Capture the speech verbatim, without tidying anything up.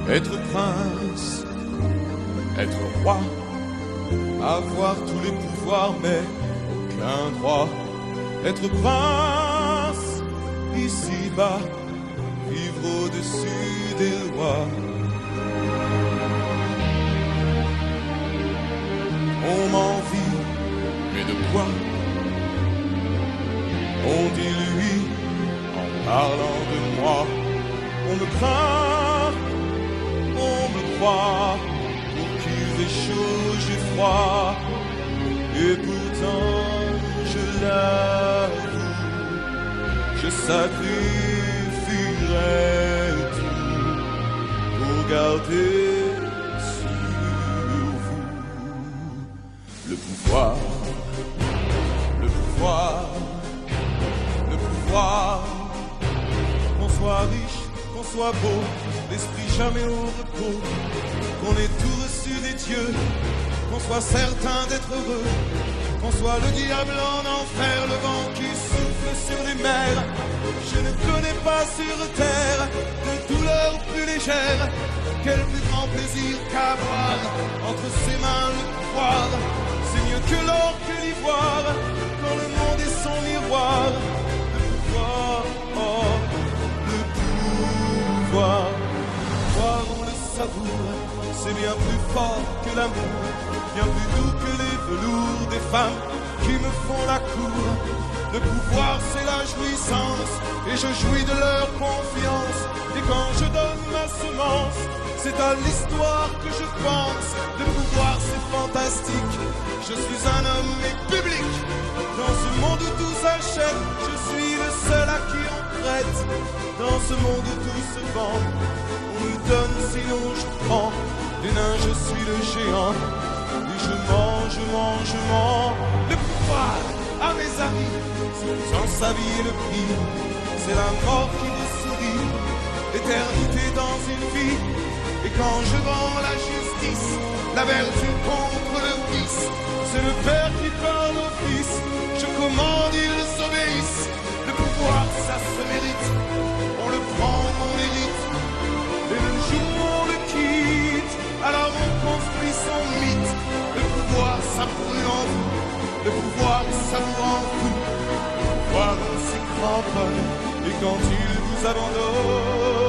Être prince, être roi, avoir tous les pouvoirs mais aucun droit. Être prince, ici-bas, vivre au-dessus des lois. On m'envie, mais de quoi? On dit lui en parlant de moi. On me craint, on me croit, pour qu'il fait chaud, j'ai froid. Et pourtant, je l'avoue, je sacrifierais tout pour garder sur vous le pouvoir, le pouvoir, le pouvoir. Qu'on soit riche, qu'on soit beau, l'esprit jamais au repos, qu'on ait tout reçu des dieux, qu'on soit certain d'être heureux, qu'on soit le diable en enfer, le vent qui souffle sur les mers. Je ne connais pas sur terre de douleur plus légère. Quel plus grand plaisir qu'avoir entre ses mains le pouvoir. C'est mieux que l'or, que l'ivoire, quand le monde est son miroir. Le pouvoir, oh, le pouvoir. Pouvoir, on le savoure, c'est bien plus fort que l'amour, bien plus doux que les velours des femmes qui me font la cour. Le pouvoir, c'est la jouissance, et je jouis de leur confiance. Et quand je donne ma semence, c'est à l'histoire que je pense. Le pouvoir, c'est fantastique, je suis un homme et public. Dans ce monde où tout s'achète, je suis le seul à qui on prête. Dans ce monde où tout se vend, on me donne sinon je prends. Des nains, je suis le géant, et je mange, je mange, je mange. Le pouvoir, à mes amis, sans sa vie le prix, c'est la mort qui vous sourit, l'éternité dans une vie. Et quand je vends la justice, la vertu contre le vice, c'est le père qui parle au fils, je commande, ils obéissent. Le pouvoir, ça se mérite, on le prend, on l'hérite, et le jour où on le quitte, alors on construit son mythe. Le pouvoir, ça brûle en vous, le pouvoir, ça vous rend fou. Le pouvoir, on s'y cramponne, et quand il vous abandonne,